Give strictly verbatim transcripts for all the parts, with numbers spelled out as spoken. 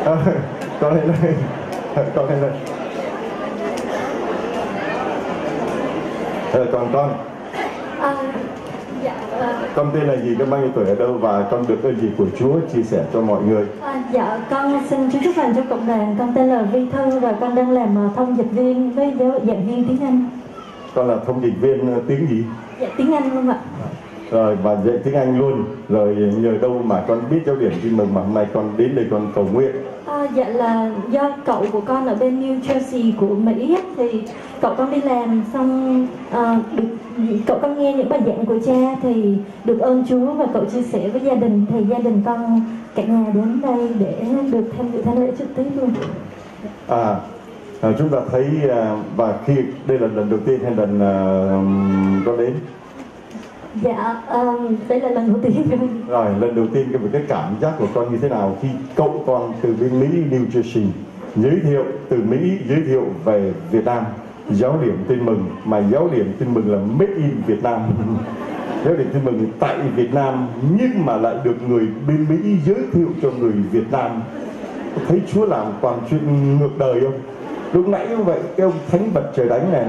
À, con lên đây, con lên đây. À, còn con. À, dạ. À, con tên là gì, con bao nhiêu tuổi, ở đâu và con được ơn gì của Chúa chia sẻ cho mọi người? à, dạ, con xin Chúa chúc lành cho cộng đoàn. Con tên là Vi Thư và con đang làm thông dịch viên với giáo giảng viên tiếng Anh. Con là thông dịch viên tiếng gì? Dạ, tiếng Anh không ạ? Rồi, và dạy tiếng Anh luôn. Rồi nhờ đâu mà con biết giáo điểm tin mừng mà hôm nay con đến đây con cầu nguyện? À, dạ là do cậu của con ở bên New Jersey của Mỹ thì cậu con đi làm xong à, được cậu con nghe những bài giảng của cha thì được ơn Chúa và cậu chia sẻ với gia đình thì gia đình con cả nhà đến đây để được tham dự thánh lễ trực tiếp luôn. À, à chúng ta thấy à, và khi đây là lần đầu tiên hay lần à, con đến? Dạ, um, đây là lần đầu tiên rồi. Rồi, lần đầu tiên cái cái cảm giác của con như thế nào khi cậu con từ bên Mỹ, New Jersey giới thiệu từ Mỹ giới thiệu về Việt Nam giáo điểm tin mừng, mà giáo điểm tin mừng là made in Việt Nam. Giáo điểm tin mừng tại Việt Nam nhưng mà lại được người bên Mỹ giới thiệu cho người Việt Nam. Thấy Chúa làm toàn chuyện ngược đời không? Lúc nãy như vậy cái ông thánh bật trời đánh này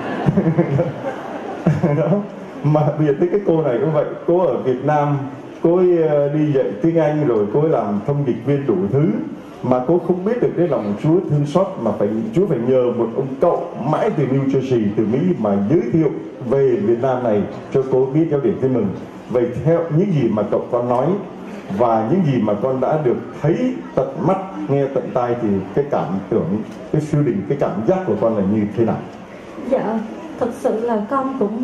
đó. Mà bây giờ tới cái cô này cũng vậy, cô ở Việt Nam, cô ấy đi dạy tiếng Anh rồi cô ấy làm thông dịch viên đủ thứ, mà cô không biết được cái lòng Chúa thương xót, mà phải Chúa phải nhờ một ông cậu mãi từ New Jersey, từ Mỹ mà giới thiệu về Việt Nam này cho cô biết giáo điểm tin mừng. Vậy theo những gì mà cậu con nói và những gì mà con đã được thấy tận mắt, nghe tận tai thì cái cảm tưởng, cái feeling, cái cảm giác của con là như thế nào? Dạ, thật sự là con cũng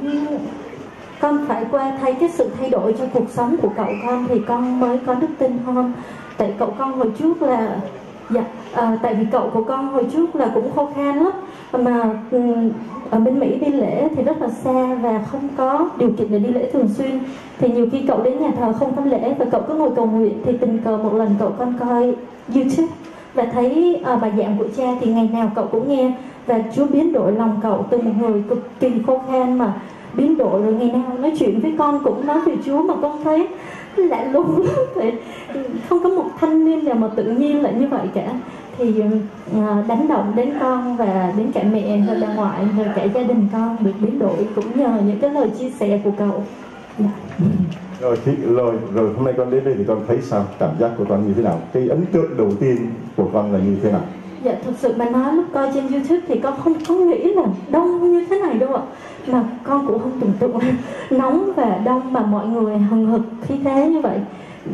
con phải qua thấy cái sự thay đổi trong cuộc sống của cậu con thì con mới có đức tin hơn. Tại cậu con hồi trước là dạ, à, tại vì cậu của con hồi trước là cũng khô khan lắm, mà um, ở bên Mỹ đi lễ thì rất là xa và không có điều kiện để đi lễ thường xuyên, thì nhiều khi cậu đến nhà thờ không thăm lễ và cậu cứ ngồi cầu nguyện, thì tình cờ một lần cậu con coi YouTube và thấy uh, bài giảng của cha thì ngày nào cậu cũng nghe, và Chúa biến đổi lòng cậu từ một người cực kỳ khô khan mà biến đổi, rồi ngày nào nói chuyện với con cũng nói về Chúa, mà con thấy lạ lùng lắm. Không có một thanh niên nào mà tự nhiên lại như vậy cả, thì uh, đánh động đến con và đến cả mẹ rồi bà ngoại rồi cả gia đình con được biến đổi cũng nhờ những cái lời chia sẻ của cậu. Yeah. Rồi, thì, rồi, rồi hôm nay con đến đây thì con thấy sao? Cảm giác của con như thế nào? Cái ấn tượng đầu tiên của con là như thế nào? Dạ, thật sự mà nói lúc coi trên YouTube thì con không có nghĩ là đông như thế này đâu ạ. Mà con cũng không tưởng tượng nóng và đông mà mọi người hừng hực khí thế như vậy.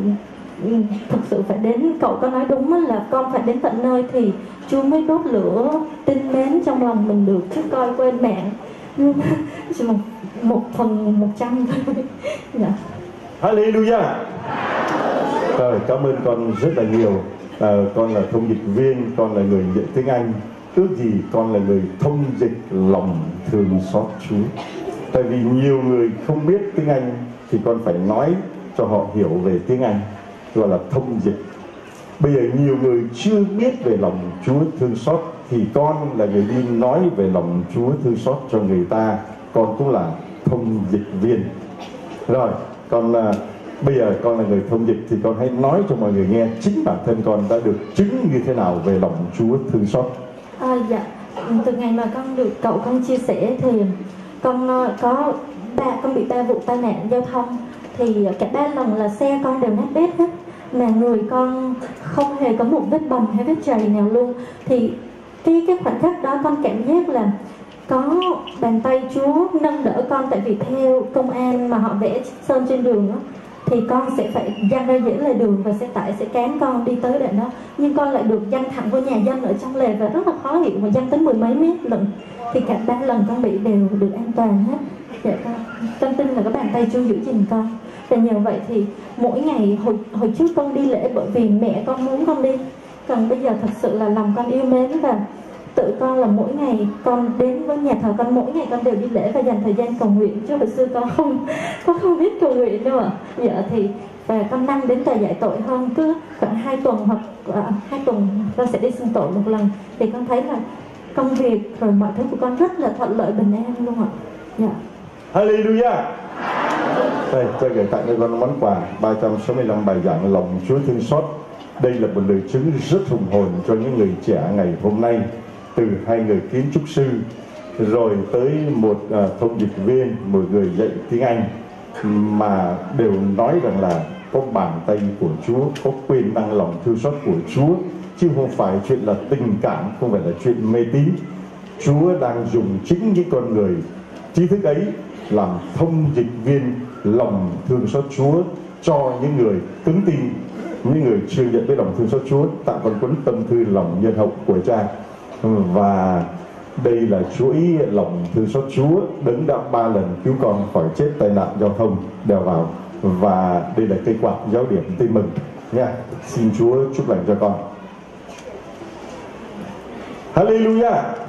Thực sự phải đến, cậu có nói đúng là con phải đến tận nơi thì Chúa mới đốt lửa tin mến trong lòng mình được, chứ coi quên mạng chỉ một, một phần một trăm thôi. Dạ. Hallelujah. Rồi, cảm ơn con rất là nhiều. À, con là thông dịch viên, con là người dạy tiếng Anh. Ước gì con là người thông dịch lòng thương xót Chúa. Tại vì nhiều người không biết tiếng Anh thì con phải nói cho họ hiểu về tiếng Anh, gọi là thông dịch. Bây giờ nhiều người chưa biết về lòng Chúa thương xót thì con là người đi nói về lòng Chúa thương xót cho người ta. Con cũng là thông dịch viên. Rồi, con à, bây giờ con là người thông dịch thì con hãy nói cho mọi người nghe chính bản thân con đã được chứng như thế nào về lòng Chúa thương xót. À, dạ, từ ngày mà con được cậu con chia sẻ thì con có ba con bị ba vụ tai nạn giao thông, thì cả ba lần là xe con đều nát bét hết, mà người con không hề có một vết bầm hay vết chày nào luôn. Thì cái cái khoảnh khắc đó con cảm giác là có bàn tay Chúa nâng đỡ con, tại vì theo công an mà họ vẽ sơn trên đường đó, thì con sẽ phải giăng ra dãy lề đường và xe tải sẽ cán con đi tới đoạn đó, nhưng con lại được giăng thẳng vào nhà dân ở trong lề và rất là khó hiểu, và giăng tới mười mấy mét lận. Thì cả ba lần con bị đều được an toàn hết. Dạ, con con tin là có bàn tay Chúa giữ gìn con, và nhờ vậy thì mỗi ngày hồi hồi trước con đi lễ bởi vì mẹ con muốn con đi, còn bây giờ thật sự là lòng con yêu mến và tự con là mỗi ngày con đến với nhà thờ, con mỗi ngày con đều đi lễ và dành thời gian cầu nguyện, chứ hồi xưa con không con không biết cầu nguyện đâu ạ. Dạ, thì và con năng đến tòa giải tội hơn, cứ khoảng hai tuần hoặc uh, hai tuần con sẽ đi xưng tội một lần, thì con thấy là công việc rồi mọi thứ của con rất là thuận lợi bình an luôn ạ. Dạ. Hallelujah. Đây, tôi gửi tặng cho con món quà ba trăm sáu mươi lăm bài giảng lòng Chúa thương xót Đây là một lời chứng rất hùng hồn cho những người trẻ ngày hôm nay, từ hai người kiến trúc sư rồi tới một uh, thông dịch viên, một người dạy tiếng Anh, mà đều nói rằng là có bàn tay của Chúa, có quyền năng lòng thương xót của Chúa, chứ không phải chuyện là tình cảm, không phải là chuyện mê tín. Chúa đang dùng chính những con người trí thức ấy làm thông dịch viên lòng thương xót Chúa cho những người cứng tin, những người chưa nhận với lòng thương xót Chúa. Tạ Văn Quấn tâm thư lòng nhân hậu của Cha. Và đây là chuỗi lòng thương xót Chúa, Đấng đã ba lần cứu con khỏi chết tai nạn giao thông đèo vào. Và đây là cây quạt giáo điểm tin mừng nha. Xin Chúa chúc lành cho con. Hallelujah.